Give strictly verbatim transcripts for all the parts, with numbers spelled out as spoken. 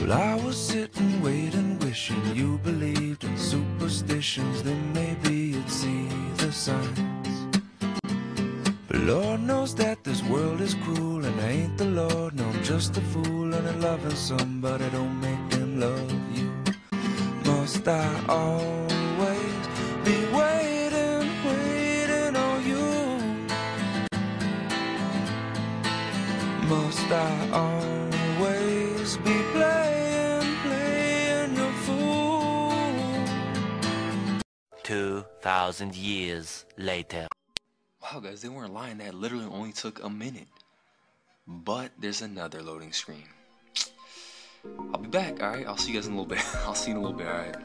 Well, I was sitting, waiting, wishing you believed in superstitions. Then maybe you'd see the signs. But Lord knows that this world is cruel, and I ain't the Lord. No, I'm just a fool, and I'm loving somebody don't make them love you. Must I always be waiting, waiting on you? Must I always be playing, playing your fool? Two thousand years later. Wow, guys, they weren't lying. That literally only took a minute. But there's another loading screen. I'll be back, alright? I'll see you guys in a little bit. I'll see you in a little bit, alright?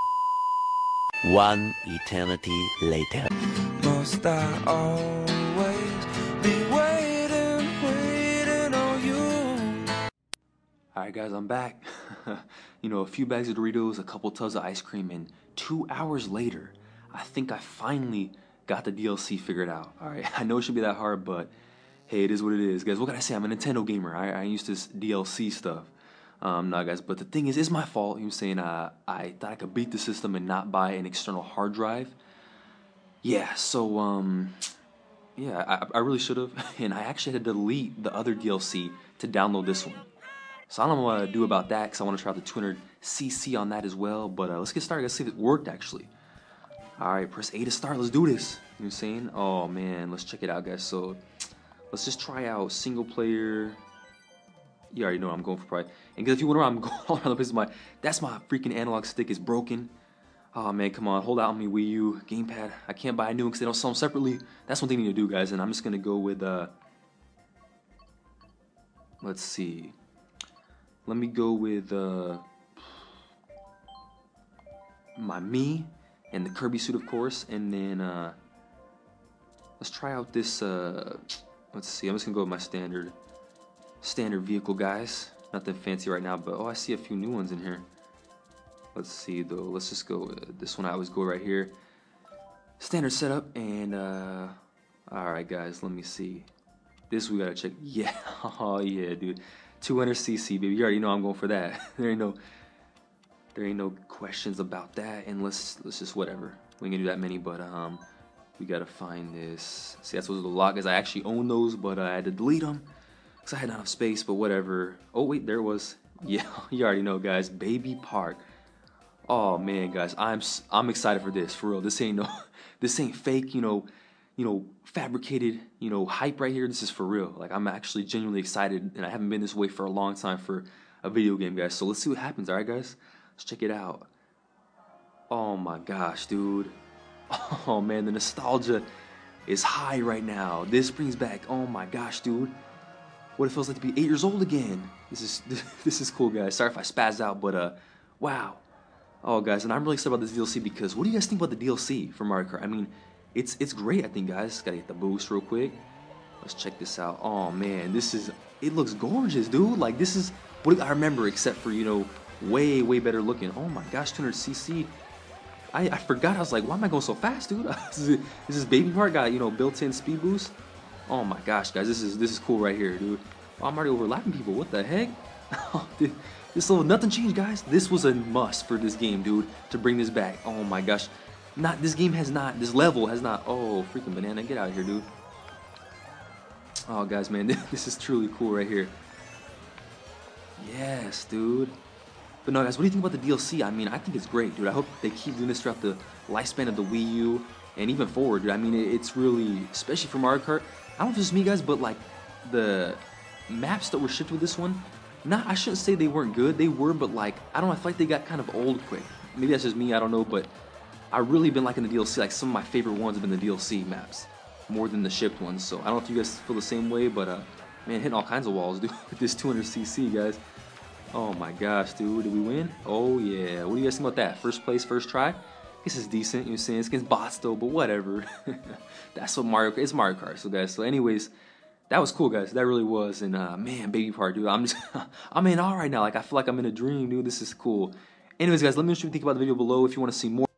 One eternity later. Must I always be waiting, waiting on you? Alright, guys, I'm back. You know, a few bags of Doritos, a couple tubs of ice cream, and two hours later, I think I finally got the D L C figured out. Alright, I know it should be that hard, but hey, it is what it is. Guys, what can I say? I'm a Nintendo gamer. I, I used this D L C stuff. Um, nah, guys, but the thing is, it's my fault. You know, saying uh, I thought I could beat the system and not buy an external hard drive. Yeah, so, um, yeah, I, I really should have. And I actually had to delete the other D L C to download this one. So I don't know what to do about that, because I want to try the two hundred C C on that as well. But uh, let's get started. Let's see if it worked, actually. Alright, press A to start. Let's do this. You know what I'm saying? Oh, man, let's check it out, guys. So let's just try out single player. You already know what I'm going for, probably. And if you wonder why I'm going all around the place, my that's my freaking analog stick is broken. Oh man, come on, hold out on me, Wii U gamepad. I can't buy a new one because they don't sell them separately. That's one thing you need to do, guys. And I'm just gonna go with uh. Let's see. Let me go with uh. my Mii and the Kirby suit, of course, and then uh. Let's try out this uh. Let's see. I'm just gonna go with my standard. Standard vehicle, guys. Nothing fancy right now, but oh, I see a few new ones in here. Let's see though. Let's just go with this one. I always go right here. Standard setup, and uh, all right, guys. Let me see. This we gotta check. Yeah, oh yeah, dude. two hundred C C, baby. You already know I'm going for that. there ain't no, there ain't no questions about that. And let's let's just whatever. We ain't gonna do that many, but um, we gotta find this. See, that's what's a lot, guys. I actually own those, but uh, I had to delete them. Because I had not enough space, but whatever. Oh, wait, there it was. Yeah, you already know, guys. Baby Park. Oh, man, guys. I'm I'm excited for this, for real. This ain't no, this ain't fake, you know, you know, fabricated, you know, hype right here. This is for real. Like, I'm actually genuinely excited, and I haven't been this way for a long time for a video game, guys. So let's see what happens, all right, guys? Let's check it out. Oh, my gosh, dude. Oh, man, the nostalgia is high right now. This brings back, oh, my gosh, dude. What it feels like to be eight years old again. This is this is cool, guys. Sorry if I spazzed out, but uh, wow. Oh, guys, and I'm really excited about this D L C because what do you guys think about the D L C for Mario Kart? I mean, it's it's great, I think, guys. Gotta get the boost real quick. Let's check this out. Oh man, this is it looks gorgeous, dude. Like this is what I remember, except for you know, way way better looking. Oh my gosh, two hundred C C. I I forgot. I was like, why am I going so fast, dude? this is this Baby Part got you know built-in speed boost. Oh my gosh, guys, this is this is cool right here, dude. Oh, I'm already overlapping people. What the heck? Oh, dude, this little nothing changed, guys. This was a must for this game, dude, to bring this back. Oh my gosh, not this game has not this level has not. Oh, freaking banana, get out of here, dude. Oh, guys, man, this is truly cool right here. Yes, dude. But no, guys, what do you think about the D L C? I mean, I think it's great, dude. I hope they keep doing this throughout the lifespan of the Wii U and even forward, dude. I mean, it's really, especially for Mario Kart. I don't know if it's me, guys, but like the maps that were shipped with this one, not I shouldn't say they weren't good. They were, but like I don't know. I feel like they got kind of old quick. Maybe that's just me. I don't know, but I really been liking the D L C. Like some of my favorite ones have been the D L C maps more than the shipped ones. So I don't know if you guys feel the same way, but uh, man, hitting all kinds of walls, dude, with this two hundred C C, guys. Oh my gosh, dude, did we win? Oh yeah. What do you guys think about that? First place, first try. This is decent, you know what I'm saying? It's against bots though, but whatever. That's what Mario Kart, it's Mario Kart, so guys. So anyways, that was cool, guys. That really was. And uh, man, Baby Part, dude, I'm just, I'm in awe right now. Like I feel like I'm in a dream, dude. This is cool. Anyways, guys, let me know what you think about the video below if you want to see more.